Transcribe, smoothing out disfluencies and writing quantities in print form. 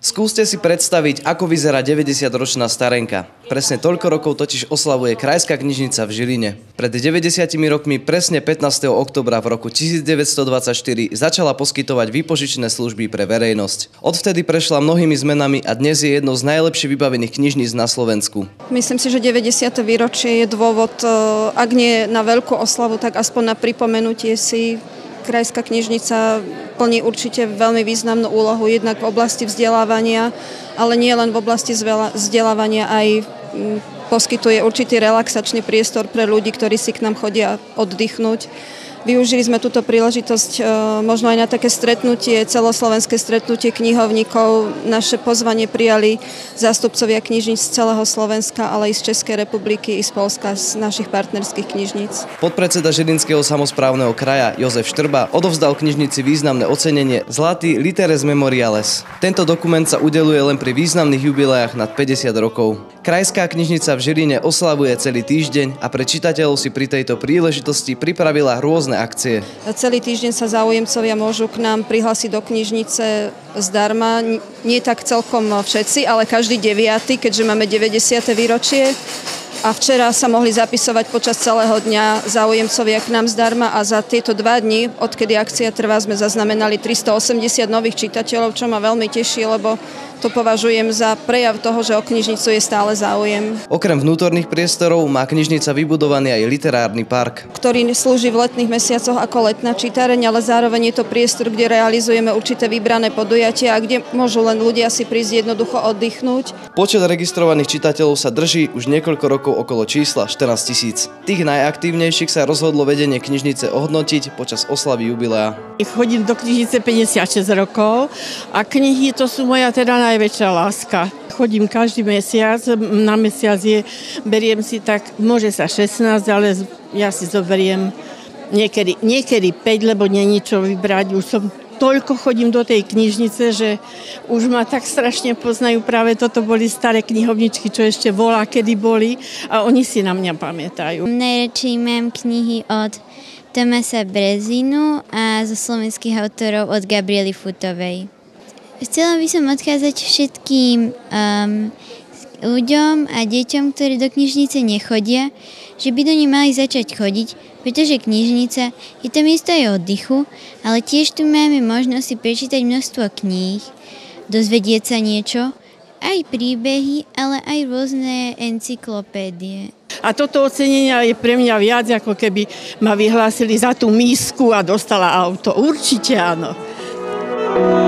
Skúste si predstaviť, ako vyzerá 90-ročná starenka. Presne toľko rokov totiž oslavuje Krajská knižnica v Žiline. Pred 90 rokmi, presne 15. októbra v roku 1924, začala poskytovať výpožičné služby pre verejnosť. Odvtedy prešla mnohými zmenami a dnes je jednou z najlepšie vybavených knižníc na Slovensku. Myslím si, že 90. výročie je dôvod, ak nie na veľkú oslavu, tak aspoň na pripomenutie si. Krajská knižnica plní určite veľmi významnú úlohu jednak v oblasti vzdelávania, ale nie len v oblasti vzdelávania, aj poskytuje určitý relaxačný priestor pre ľudí, ktorí si k nám chodia oddychnúť. Využili sme túto príležitosť možno aj na také stretnutie, celoslovenské stretnutie knihovníkov. Naše pozvanie prijali zástupcovia knižníc z celého Slovenska, ale i z Českej republiky, i z Poľska, z našich partnerských knižníc. Podpredseda Žilinského samosprávneho kraja Jozef Štrba odovzdal knižnici významné ocenenie Zlatý Literes Memoriales. Tento dokument sa udeľuje len pri významných jubileách nad 50 rokov. Krajská knižnica v Žiline oslavuje celý týždeň a pre čitateľov si pri tejto príležitosti pripravila rôzne akcie. Celý týždeň sa záujemcovia môžu k nám prihlásiť do knižnice zdarma. Nie tak celkom všetci, ale každý 9., keďže máme 90. výročie. A včera sa mohli zapisovať počas celého dňa záujemcovia k nám zdarma a za tieto 2 dni, odkedy akcia trvá, sme zaznamenali 380 nových čitateľov, čo ma veľmi teší, lebo to považujem za prejav toho, že o knižnicu je stále záujem. Okrem vnútorných priestorov má knižnica vybudovaný aj literárny park, ktorý slúži v letných mesiacoch ako letná čítareň, ale zároveň je to priestor, kde realizujeme určité vybrané podujatia a kde môžu len ľudia si prísť jednoducho oddychnúť. Počet registrovaných čitateľov sa drží už niekoľko rokov okolo čísla 14 000. Tých najaktívnejších sa rozhodlo vedenie knižnice ohodnotiť počas oslavy jubilea. Chodím do knižnice 56 rokov a knihy to sú moja teda najväčšia láska. Chodím každý mesiac, na mesiac beriem si tak, môže sa 16, ale ja si zoberiem niekedy 5, lebo nie čo vybrať. Už som toľko chodím do tej knižnice, že už ma tak strašne poznajú. Práve toto boli staré knihovničky, čo ešte volá, kedy boli a oni si na mňa pamätajú. Najradšej mám knihy od Tomasa Brezinu a zo slovenských autorov od Gabriely Futovej. Chcela by som odkázať všetkým ľuďom a deťom, ktorí do knižnice nechodia, že by do nej mali začať chodiť, pretože knižnica je to miesto aj oddychu, ale tiež tu máme možnosť si prečítať množstvo kníh, dozvedieť sa niečo, aj príbehy, ale aj rôzne encyklopédie. A toto ocenenie je pre mňa viac, ako keby ma vyhlásili za tú misku a dostala auto. Určite áno.